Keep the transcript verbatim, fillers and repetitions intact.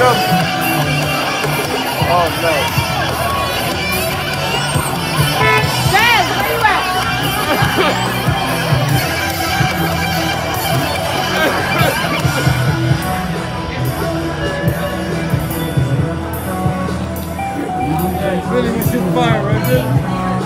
Oh no. Dad, where you at? Really, we should fire, right?